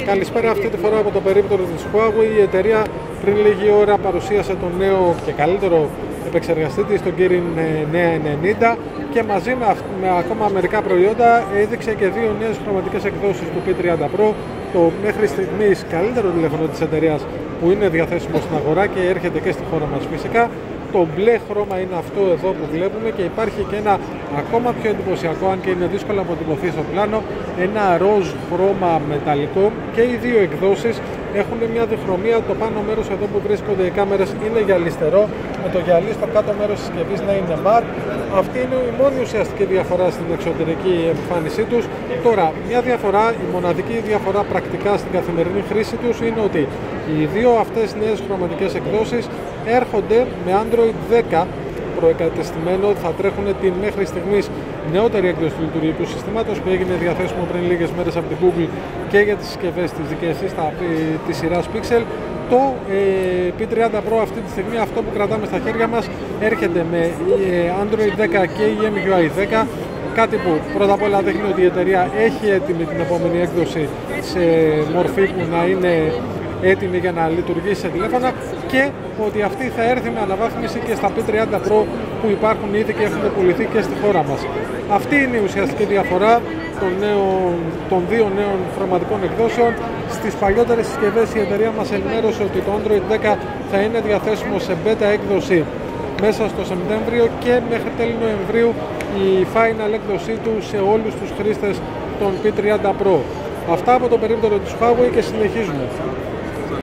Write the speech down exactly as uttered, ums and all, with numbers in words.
Καλησπέρα, αυτή τη φορά από το περίπτερο της Huawei. Η εταιρεία πριν λίγη ώρα παρουσίασε τον νέο και καλύτερο επεξεργαστή της, τον Kirin εννιακόσια ενενήντα, και μαζί με, με ακόμα μερικά προϊόντα έδειξε και δύο νέες χρωματικές εκδόσεις του πι τριάντα Pro, το μέχρι στιγμής καλύτερο τηλέφωνο της εταιρείας που είναι διαθέσιμο στην αγορά και έρχεται και στη χώρα μας φυσικά. Το μπλε χρώμα είναι αυτό εδώ που βλέπουμε και υπάρχει και ένα ακόμα πιο εντυπωσιακό, αν και είναι δύσκολο να αποτυπωθεί στο πλάνο, ένα ροζ χρώμα μεταλλικό, και οι δύο εκδόσεις έχουν μια διχρωμία. Το πάνω μέρος εδώ που βρίσκονται οι κάμερες είναι γυαλιστερό, με το γυαλί στο κάτω μέρος της συσκευής να είναι ματ. Αυτή είναι η μόνη ουσιαστική διαφορά στην εξωτερική εμφάνισή τους. Τώρα, μια διαφορά, η μοναδική διαφορά πρακτικά στην καθημερινή χρήση τους είναι ότι οι δύο αυτές νέες χρωματικές εκδόσεις έρχονται με Android δέκα προεκατεστημένο. Θα τρέχουν την μέχρι στιγμής νεότερη έκδοση του λειτουργικού συστήματος που έγινε διαθέσιμο πριν λίγες μέρες από την Google και για τις συσκευές της δικές της, της σειράς Pixel. Το ε, πι τριάντα Pro αυτή τη στιγμή, αυτό που κρατάμε στα χέρια μας, έρχεται με ε, Android δέκα και η εμ γιου άι δέκα, κάτι που πρώτα απ' όλα δείχνει ότι η εταιρεία έχει έτοιμη την επόμενη έκδοση σε μορφή που να είναι έτοιμη για να λειτουργήσει σε τηλέφωνα, και ότι αυτή θα έρθει με αναβάθμιση και στα πι τριάντα Pro που υπάρχουν ήδη και έχουν πουληθεί και στη χώρα μας. Αυτή είναι η ουσιαστική διαφορά των, νέων, των δύο νέων χρωματικών εκδόσεων. Στις παλιότερες συσκευές η εταιρεία μας ενημέρωσε ότι το Android δέκα θα είναι διαθέσιμο σε beta έκδοση μέσα στο Σεπτέμβριο και μέχρι τέλη Νοεμβρίου η final έκδοσή του σε όλους τους χρήστες των πι τριάντα Pro. Αυτά από το περίπτερο της Huawei και συνεχίζουμε.